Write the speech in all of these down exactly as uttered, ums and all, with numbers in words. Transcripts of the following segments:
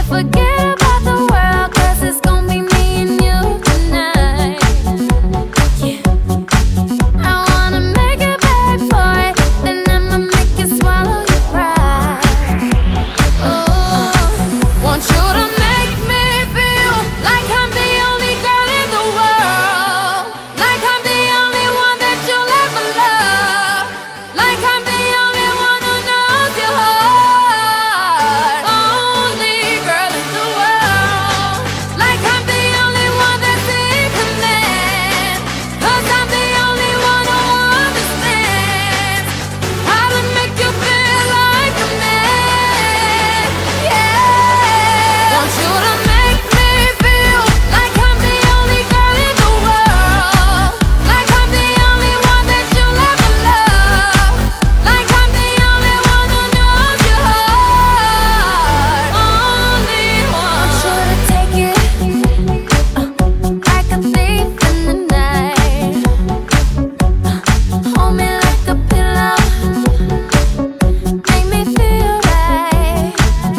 Forget about the world, 'cause it's gonna be me and you tonight. Yeah, I wanna make it back for it, then I'ma make you swallow your pride. Oh, want you to make me feel like I'm the only girl in the world, like I'm the only one that you'll ever love, like I'm the only one who knows your heart. Only girl in the world, like I'm the only one that's in command, 'cause I'm the only one who understands how to make you feel like a man. Yeah, want you to make me feel like I'm the only girl in the world, like I'm the only one that you'll ever love, like I'm the only one who knows your heart. Only one. Want you to take it uh, like a thief in the night. Uh, hold me like a pillow, make me feel right.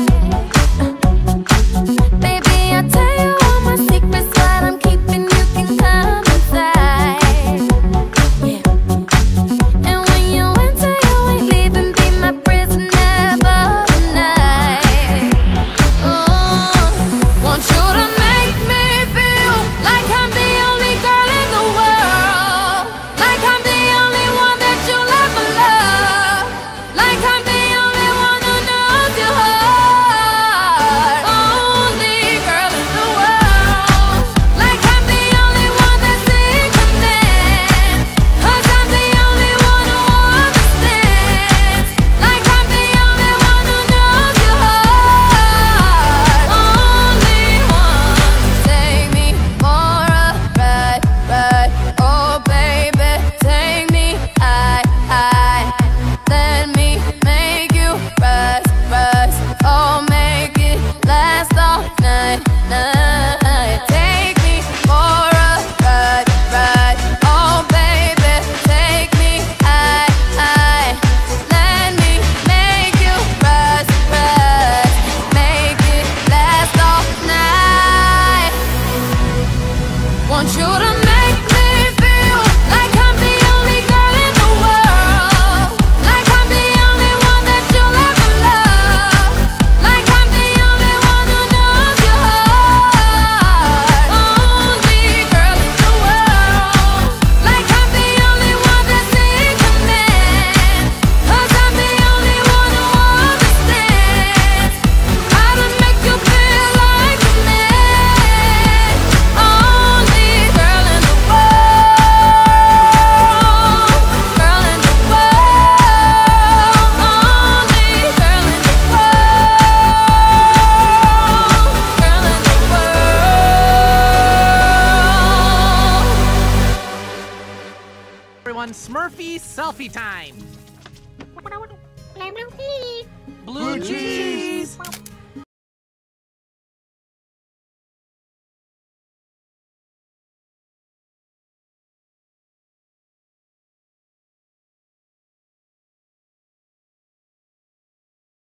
Baby, I'll tell you all my secrets, what I'm keeping, you can come inside. Yeah, and when you enter, you ain't leaving, be my prisoner for the night. Oh, want you to make me feel like I'm the only girl in the world, like I'm the only one that you'll ever love, like I'm the only one who knows your heart. Only girl in the world, like I'm the only one that's in command, 'cause I'm the only one who understands, like I'm the only one who knows your heart. Only one. Take me for a ride, ride. Oh baby, take me high, high. Let me make you rise, rise. Oh, make it last all night, night. Take me for a ride, ride. Oh baby, take me high, high. Let me make you rise, rise. Make it last all night. Want you to make me feel like I'm the only girl in the world, like I'm the only one that you'll ever love, like I'm the only one who knows your heart. Only girl in the world, like I'm the only one that's in command, 'cause I'm the only one who understands how to make you feel like a man. Only girl in the world, girl in the world, only girl in the world, girl in the world. Everyone, Smurfy selfie time. Blue cheese.